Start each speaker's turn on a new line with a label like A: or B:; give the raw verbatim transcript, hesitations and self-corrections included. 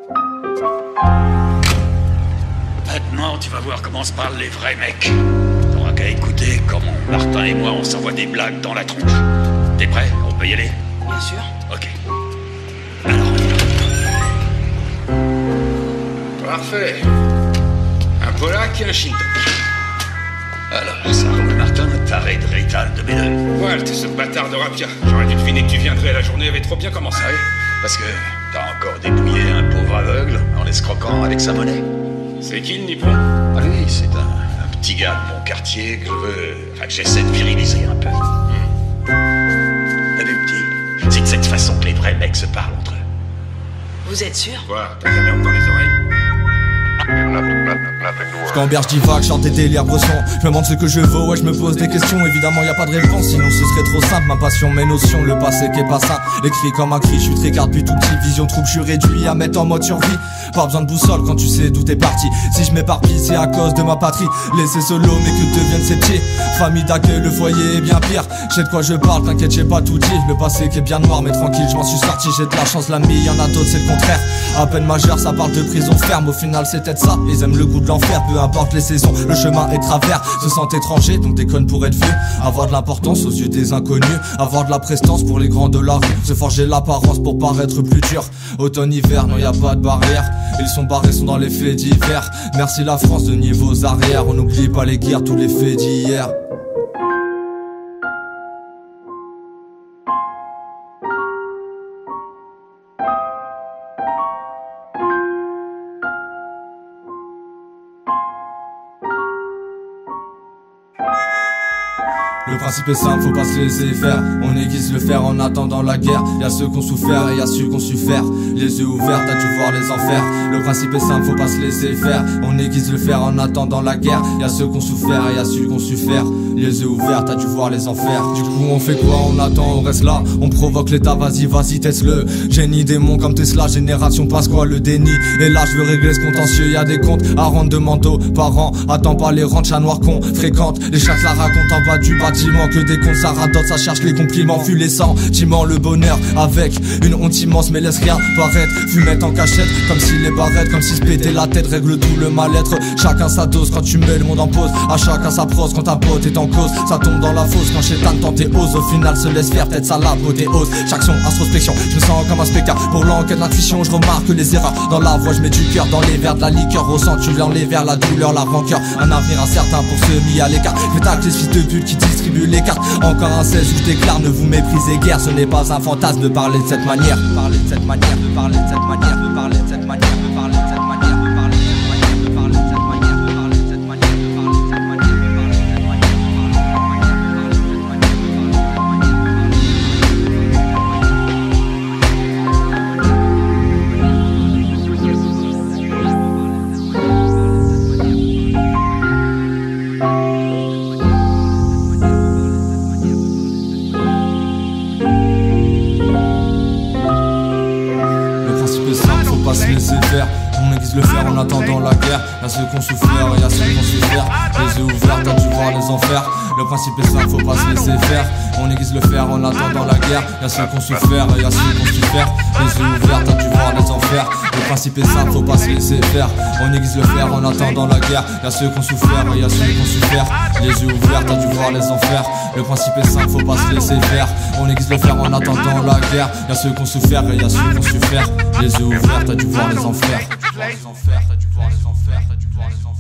A: Maintenant, tu vas voir comment se parlent les vrais mecs. T'auras qu'à écouter comment Martin et moi on s'envoie des blagues dans la tronche. T'es prêt? On peut y aller?
B: Bien sûr.
A: Ok. Alors, on y va.
C: Parfait. Un Polac et un Shintok.
A: Alors, ça roule, Martin, taré de Rital de mes deux.
C: Walt, ce bâtard de Rapia. J'aurais dû deviner que tu viendrais, la journée avait trop bien commencé.
A: Ah oui? Parce que t'as encore dépouillé un pauvre aveugle en l'escroquant avec sa monnaie.
C: C'est qui le Nippon?
A: Ah lui, c'est un, un petit gars de mon quartier que je veux... Enfin, que j'essaie de viriliser un peu. Hmm. T'as vu, petit? C'est de cette façon que les vrais mecs se parlent entre eux.
B: Vous êtes sûr?
C: Quoi? T'as de la merde dans les oreilles?
D: Je camberge, divague, chante des délires bressons. Je me demande ce que je vaux, ouais je me pose des questions. Évidemment y a pas de réponse, sinon ce serait trop simple. Ma passion, mes notions, le passé qui est pas ça. Les cris comme un cri, je suis très carte depuis tout petit. Vision trouble, je suis réduit à mettre en mode survie. Pas besoin de boussole quand tu sais d'où t'es parti. Si je m'éparpille c'est à cause de ma patrie. Laissez solo mais que deviennent ces petits. Famille d'accueil, le foyer est bien pire. Je sais de quoi je parle, t'inquiète j'ai pas tout dit. Le passé qui est bien noir mais tranquille, je m'en suis sorti. J'ai de la chance l'ami, y'en a d'autres c'est le contraire. À peine majeur ça parle de prison ferme. Au final c'est peut-être ça, ils aiment le goût de l'enfer. Peu importe les saisons, le chemin est travers. Se sentent étrangers donc déconne pour être vieux. Avoir de l'importance aux yeux des inconnus. Avoir de la prestance pour les grands de la rue. Se forger l'apparence pour paraître plus dur. Automne hiver non y a pas de barrière. Ils sont barrés sont dans les faits divers. Merci la France de nier vos arrières. On n'oublie pas les guerres, tous les faits d'hier. Le principe est simple, faut pas se laisser faire. On aiguise le fer en attendant la guerre. Y'a ceux qui ont souffert et y'a ceux qui ont su faire. Les yeux ouverts, t'as dû voir les enfers. Le principe est simple, faut pas se laisser faire. On aiguise le fer en attendant la guerre. Y'a ceux qui ont souffert et y'a ceux qui ont su faire. Les yeux ouverts, t'as dû voir les enfers. Du coup on fait quoi? On attend, on reste là. On provoque l'état, vas-y, vas-y, teste-le. Génie démon comme Tesla, génération passe quoi le déni. Et là je veux régler ce contentieux, y'a des comptes à rendre de manteaux par an. Attends pas les rentes, chat noir con fréquente. Les chats la racontent en bas du bâtiment. Que des comptes ça radote, ça cherche les compliments. Fuis les sentiments, le bonheur avec une honte immense mais laisse rien paraître. Fumette en cachette, comme s'il les barrettes. Comme si se péter la tête règle tout le mal-être. Chacun sa dose quand tu mets le monde en pause. À chacun sa prose quand ta pote est en cause. Ça tombe dans la fosse quand chétan tente et ose. Au final se laisse faire, peut-être ça l'apothéose. Chaque son, introspection, je me sens comme un spectacle. Pour l'enquête, l'intuition, je remarque les erreurs. Dans la voix, je mets du cœur dans les verres, de la liqueur. Ressens-tu dans les verres, la douleur, la rancœur. Un avenir incertain pour ceux mis à l'écart. Je vais tacler ce fils de pute qui distribue les cartes. Encore un seize où je déclare, ne vous méprisez guère. Ce n'est pas un fantasme de parler de cette manière. De parler de cette manière, de parler de cette manière, de parler de cette manière, de parler de cette manière, de parler de cette manière, de parler de cette manière, de parler de cette manière, de parler de cette manière, de parler de cette manière, de parler de cette manière. Se laisser faire, on aiguise le fer en attendant la guerre. Y'a ceux qui ont souffert, y'a ceux qui ont souffert. Les yeux ouverts, t'as dû voir les enfers. Le principe est simple, faut pas se laisser faire. On aiguise le fer en attendant la guerre. Y'a ceux qui ont souffert, y'a ceux qui ont souffert. Les yeux ouverts, t'as dû voir les enfers. Le principe est simple, faut pas se laisser faire. On aiguise le fer en attendant la guerre. Y'a ceux qui ont souffert, y'a ceux qui ont souffert. Les yeux ouverts, t'as dû voir les enfers. Le principe est simple, faut pas se laisser faire. On aiguise le fer en attendant la guerre. Y'a ceux qui ont souffert et y'a ceux qui ont souffert. Les yeux ouverts, t'as dû voir les enfers. T'as dû voir les enfers, t'as dû voir les enfers, t'as dû voir les enfers.